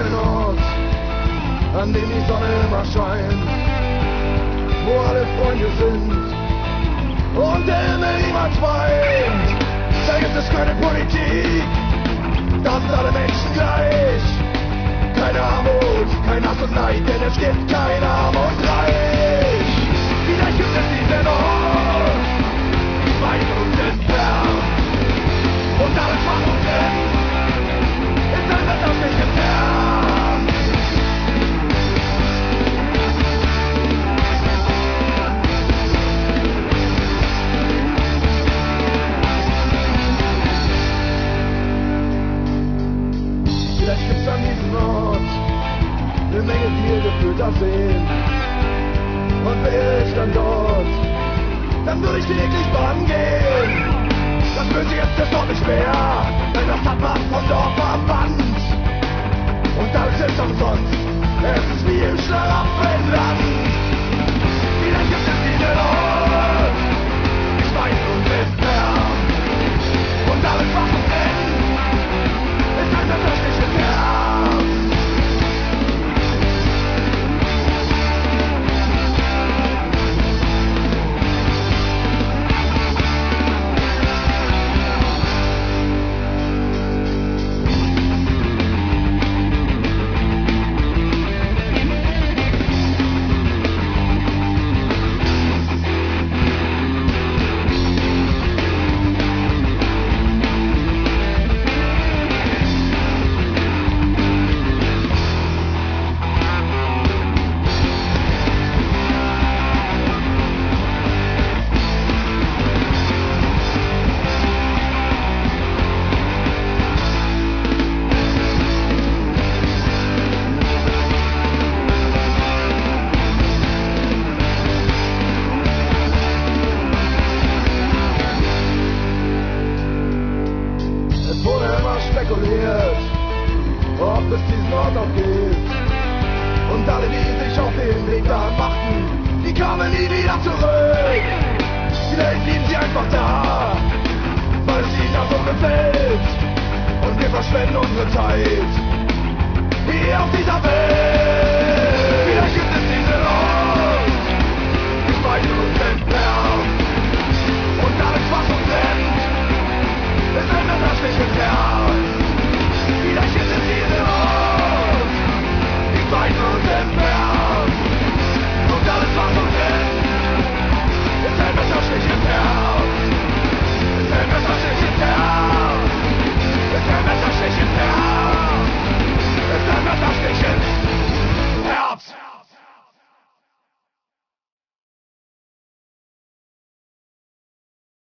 ein Ort, an dem die Sonne immer scheint, wo alle Freunde sind und der Himmel niemals weint. Da gibt es keine Politik, da sind alle Menschen gleich. Keine Armut, kein Hass und Neid, denn es gibt kein Arm und Reich. Vielleicht gibt es diesen Ort, weit und entfernt, und alles was uns ist ein das nicht entfernt. Vielleicht gibt's an diesem Ort eine Menge viel gefühlter Seen. Und wäre ich dann dort, dann würde ich täglich baden gehen. Das Böse jetzt ist doch nicht mehr, denn das hat man von dort verbannt. Und alles ist umsonst, es ist wie im Schlaraffenland. Vielleicht gibt es diesen Ort, ich weiß und entfernt. Und alles was uns ist ein tatsächliches Herz. Ob es diesen Ort noch gibt. Und alle, die sich auf den Weg da machten, die kamen nie wieder zurück. Vielleicht blieben sie einfach da, weil es ihnen da so gefällt. Und wir verschwenden unsere Zeit hier auf dieser Welt.